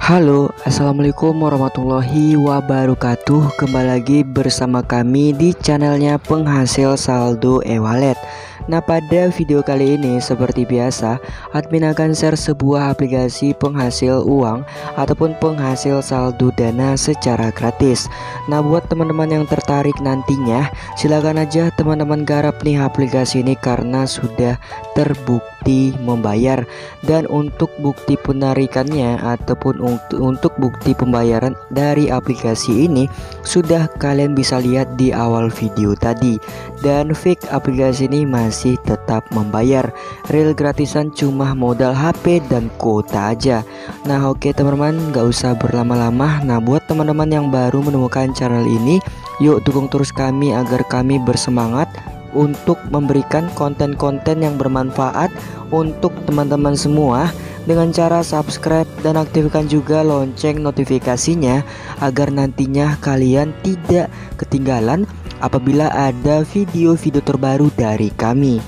Halo, assalamualaikum warahmatullahi wabarakatuh. Kembali lagi bersama kami di channelnya Penghasil Saldo e-wallet. Nah, pada video kali ini seperti biasa, admin akan share sebuah aplikasi penghasil uang ataupun penghasil saldo dana secara gratis. Nah, buat teman-teman yang tertarik nantinya, silakan aja teman-teman garap nih aplikasi ini karena sudah terbukti membayar. Dan untuk bukti penarikannya ataupun untuk bukti pembayaran dari aplikasi ini sudah kalian bisa lihat di awal video tadi. Dan fake aplikasi ini masih tetap membayar. Real gratisan cuma modal HP dan kuota aja. Nah, oke teman-teman, gak usah berlama-lama. Nah, buat teman-teman yang baru menemukan channel ini, yuk dukung terus kami agar kami bersemangat untuk memberikan konten-konten yang bermanfaat untuk teman-teman semua dengan cara subscribe dan aktifkan juga lonceng notifikasinya agar nantinya kalian tidak ketinggalan apabila ada video-video terbaru dari kami.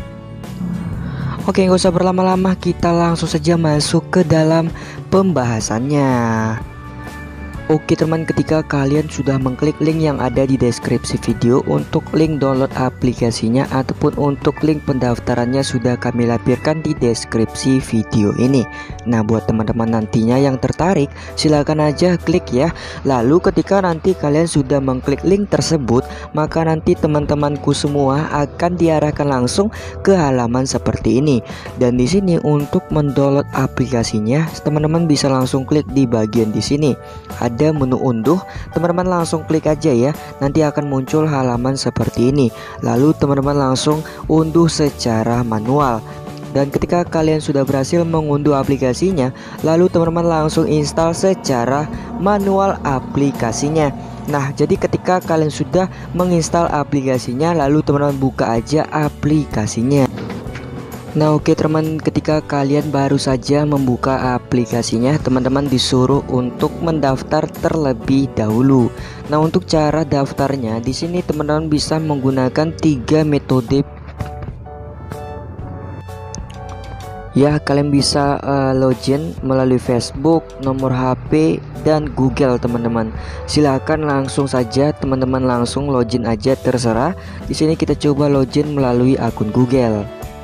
Oke, nggak usah berlama-lama, kita langsung saja masuk ke dalam pembahasannya. Oke teman, ketika kalian sudah mengklik link yang ada di deskripsi video untuk link download aplikasinya ataupun untuk link pendaftarannya sudah kami lampirkan di deskripsi video ini. Nah, buat teman-teman nantinya yang tertarik, silakan aja klik ya. Lalu ketika nanti kalian sudah mengklik link tersebut, maka nanti teman-temanku semua akan diarahkan langsung ke halaman seperti ini. Dan di sini untuk mendownload aplikasinya, teman-teman bisa langsung klik di bagian di sini. Ada menu unduh, teman-teman langsung klik aja ya. Nanti akan muncul halaman seperti ini. Lalu teman-teman langsung unduh secara manual. Dan ketika kalian sudah berhasil mengunduh aplikasinya, lalu teman-teman langsung install secara manual aplikasinya. Nah, jadi ketika kalian sudah menginstal aplikasinya, lalu teman-teman buka aja aplikasinya. Nah, oke teman, ketika kalian baru saja membuka aplikasinya, teman-teman disuruh untuk mendaftar terlebih dahulu. Nah, untuk cara daftarnya di sini teman-teman bisa menggunakan 3 metode. Ya, kalian bisa login melalui Facebook, nomor HP, dan Google teman-teman. Silahkan langsung saja teman-teman langsung login aja, terserah. Di sini kita coba login melalui akun Google.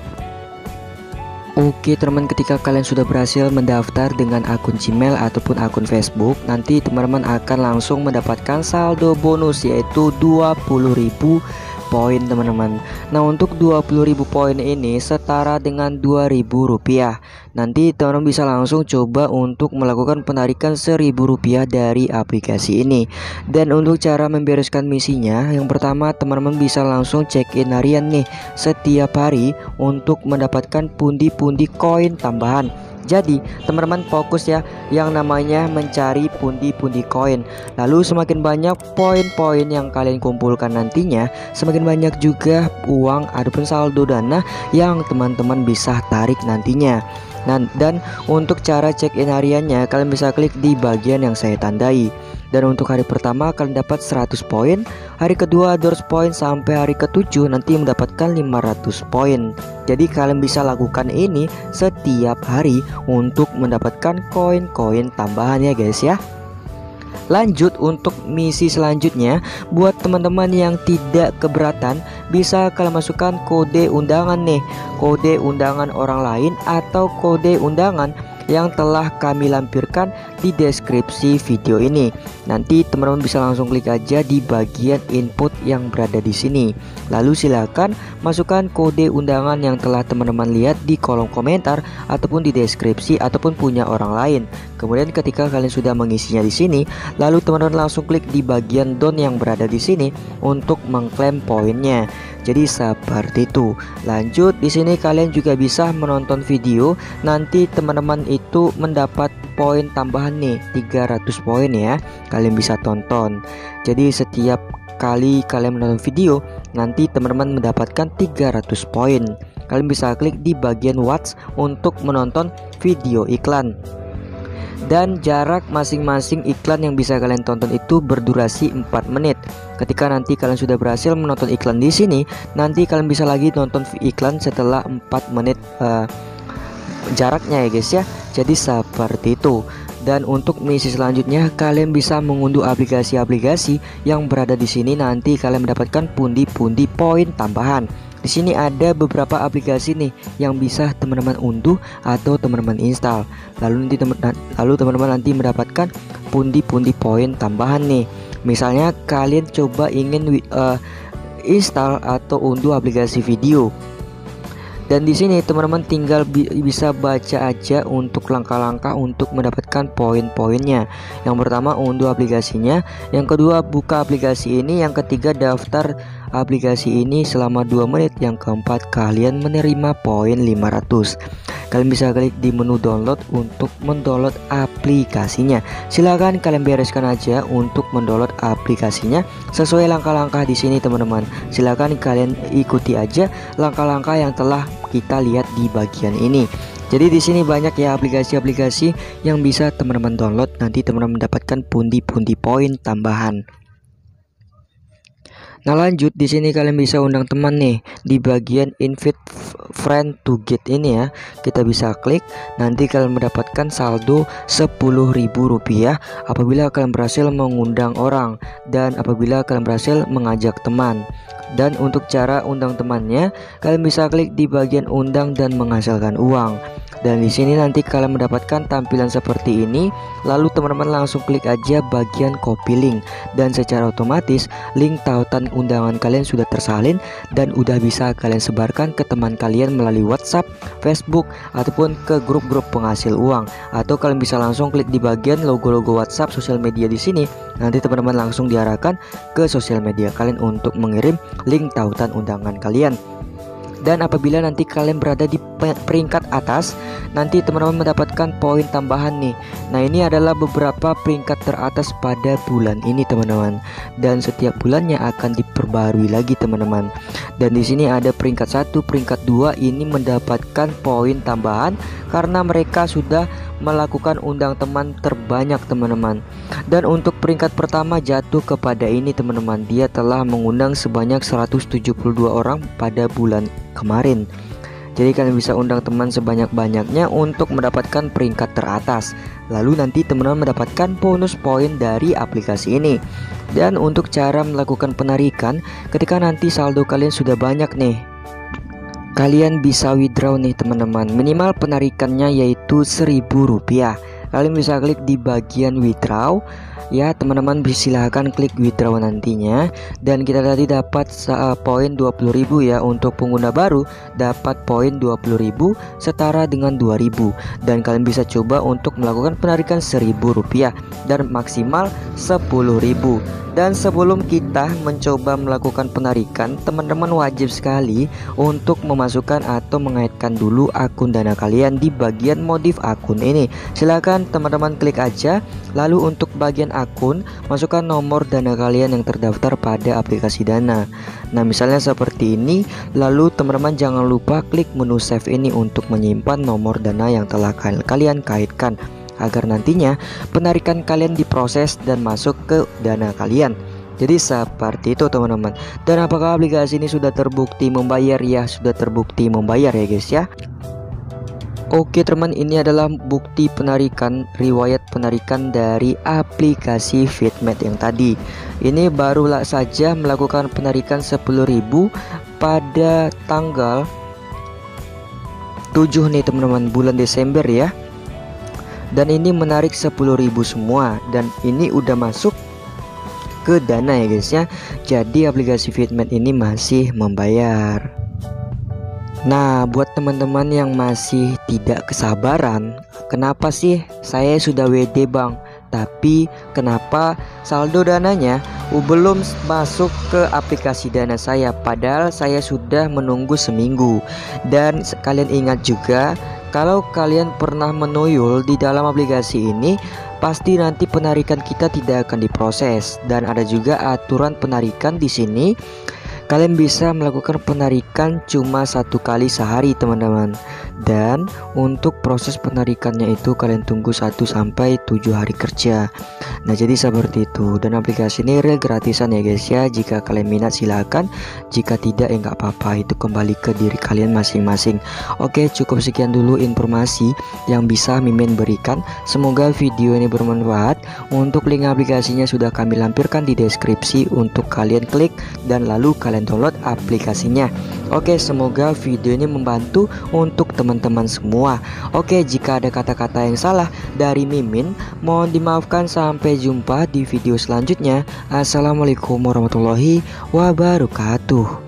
Oke teman, ketika kalian sudah berhasil mendaftar dengan akun Gmail ataupun akun Facebook, nanti teman-teman akan langsung mendapatkan saldo bonus yaitu 20.000 poin teman-teman. Nah, untuk 20.000 poin ini setara dengan Rp2.000. Nanti teman-teman bisa langsung coba untuk melakukan penarikan Rp1.000 dari aplikasi ini. Dan untuk cara membereskan misinya, yang pertama teman-teman bisa langsung check in harian nih setiap hari untuk mendapatkan pundi-pundi koin tambahan. Jadi teman-teman fokus ya yang namanya mencari pundi-pundi koin. Lalu semakin banyak poin-poin yang kalian kumpulkan nantinya, semakin banyak juga uang ataupun saldo dana yang teman-teman bisa tarik nantinya. Nah, dan untuk cara check in hariannya, kalian bisa klik di bagian yang saya tandai. Dan untuk hari pertama kalian dapat 100 poin, hari kedua 200 poin, sampai hari ke-7 nanti mendapatkan 500 poin. Jadi kalian bisa lakukan ini setiap hari untuk mendapatkan koin-koin tambahan ya guys ya. Lanjut untuk misi selanjutnya, buat teman-teman yang tidak keberatan, bisa kalian masukkan kode undangan nih, kode undangan orang lain atau kode undangan yang telah kami lampirkan di deskripsi video ini. Nanti teman-teman bisa langsung klik aja di bagian input yang berada di sini. Lalu silakan masukkan kode undangan yang telah teman-teman lihat di kolom komentar ataupun di deskripsi ataupun punya orang lain. Kemudian ketika kalian sudah mengisinya di sini, lalu teman-teman langsung klik di bagian down yang berada di sini untuk mengklaim poinnya. Jadi seperti itu. Lanjut di sini kalian juga bisa menonton video. Nanti teman-teman itu mendapat poin tambahan nih 300 poin ya. Kalian bisa tonton. Jadi setiap kali kalian menonton video, nanti teman-teman mendapatkan 300 poin. Kalian bisa klik di bagian watch untuk menonton video iklan. Dan jarak masing-masing iklan yang bisa kalian tonton itu berdurasi 4 menit. Ketika nanti kalian sudah berhasil menonton iklan di sini, nanti kalian bisa lagi nonton iklan setelah 4 menit jaraknya ya guys ya. Jadi seperti itu. Dan untuk misi selanjutnya, kalian bisa mengunduh aplikasi-aplikasi yang berada di sini. Nanti kalian mendapatkan pundi-pundi poin tambahan. Di sini ada beberapa aplikasi nih yang bisa teman-teman unduh atau teman-teman install. Lalu teman-teman nanti mendapatkan pundi-pundi poin tambahan nih. Misalnya kalian coba ingin install atau unduh aplikasi video. Dan di sini teman-teman tinggal bisa baca aja untuk langkah-langkah untuk mendapatkan poin-poinnya. Yang pertama, unduh aplikasinya. Yang kedua, buka aplikasi ini. Yang ketiga, daftar aplikasi ini selama 2 menit. Yang keempat, kalian menerima poin 500. Kalian bisa klik di menu download untuk mendownload aplikasinya. Silahkan kalian bereskan aja untuk mendownload aplikasinya sesuai langkah-langkah di sini teman-teman. Silahkan kalian ikuti aja langkah-langkah yang telah kita lihat di bagian ini. Jadi di sini banyak ya aplikasi-aplikasi yang bisa teman-teman download. Nanti teman-teman mendapatkan pundi-pundi poin tambahan. Nah lanjut, di sini kalian bisa undang teman nih di bagian invite friend to get ini ya. Kita bisa klik, nanti kalian mendapatkan saldo Rp10.000 apabila kalian berhasil mengundang orang dan apabila kalian berhasil mengajak teman. Dan untuk cara undang temannya, kalian bisa klik di bagian undang dan menghasilkan uang. Dan di sini nanti kalian mendapatkan tampilan seperti ini. Lalu teman-teman langsung klik aja bagian copy link, dan secara otomatis link tautan undangan kalian sudah tersalin dan udah bisa kalian sebarkan ke teman kalian melalui WhatsApp, Facebook, ataupun ke grup-grup penghasil uang. Atau kalian bisa langsung klik di bagian logo-logo WhatsApp sosial media di sini. Nanti teman-teman langsung diarahkan ke sosial media kalian untuk mengirim link tautan undangan kalian. Dan apabila nanti kalian berada di peringkat atas, nanti teman-teman mendapatkan poin tambahan nih. Nah ini adalah beberapa peringkat teratas pada bulan ini teman-teman. Dan setiap bulannya akan diperbarui lagi teman-teman. Dan di sini ada peringkat 1, peringkat 2 ini mendapatkan poin tambahan karena mereka sudah melakukan undang teman terbanyak teman-teman. Dan untuk peringkat pertama jatuh kepada ini teman-teman. Dia telah mengundang sebanyak 172 orang pada bulan kemarin. Jadi kalian bisa undang teman sebanyak-banyaknya untuk mendapatkan peringkat teratas. Lalu nanti teman-teman mendapatkan bonus poin dari aplikasi ini. Dan untuk cara melakukan penarikan, ketika nanti saldo kalian sudah banyak nih, kalian bisa withdraw nih teman-teman. Minimal penarikannya yaitu Rp1000. Kalian bisa klik di bagian withdraw ya teman-teman, silahkan klik withdraw nantinya. Dan kita tadi dapat poin 20.000 ya. Untuk pengguna baru dapat poin 20.000 setara dengan 2.000. Dan kalian bisa coba untuk melakukan penarikan Rp1000 dan maksimal 10.000. Dan sebelum kita mencoba melakukan penarikan, teman-teman wajib sekali untuk memasukkan atau mengaitkan dulu akun Dana kalian di bagian modif akun ini. Silakan teman-teman klik aja. Lalu untuk bagian akun, masukkan nomor Dana kalian yang terdaftar pada aplikasi Dana. Nah misalnya seperti ini. Lalu teman-teman jangan lupa klik menu save ini untuk menyimpan nomor Dana yang telah kalian kaitkan, agar nantinya penarikan kalian diproses dan masuk ke Dana kalian. Jadi seperti itu teman-teman. Dan apakah aplikasi ini sudah terbukti membayar? Ya sudah terbukti membayar ya guys ya. Oke teman, ini adalah bukti penarikan, riwayat penarikan dari aplikasi Fitmed yang tadi. Ini barulah saja melakukan penarikan 10.000 pada tanggal 7 nih teman-teman, bulan Desember ya. Dan ini menarik 10.000 semua. Dan ini udah masuk ke Dana ya guys ya. Jadi aplikasi Fitmed ini masih membayar. Nah buat teman-teman yang masih tidak kesabaran, kenapa sih saya sudah WD bang, tapi kenapa saldo dananya belum masuk ke aplikasi Dana saya, padahal saya sudah menunggu seminggu. Dan kalian ingat juga, kalau kalian pernah menuyul di dalam aplikasi ini, pasti nanti penarikan kita tidak akan diproses. Dan ada juga aturan penarikan di sini. Kalian bisa melakukan penarikan cuma 1 kali sehari teman-teman. Dan untuk proses penarikannya itu kalian tunggu 1-7 hari kerja. Nah jadi seperti itu. Dan aplikasi ini real gratisan ya guys ya. Jika kalian minat silakan, jika tidak ya nggak apa-apa, itu kembali ke diri kalian masing-masing. Oke, cukup sekian dulu informasi yang bisa Mimin berikan. Semoga video ini bermanfaat. Untuk link aplikasinya sudah kami lampirkan di deskripsi untuk kalian klik dan lalu kalian download aplikasinya. Oke, semoga video ini membantu untuk teman-teman semua. Oke, jika ada kata-kata yang salah dari Mimin, mohon dimaafkan. Sampai jumpa di video selanjutnya. Assalamualaikum warahmatullahi wabarakatuh.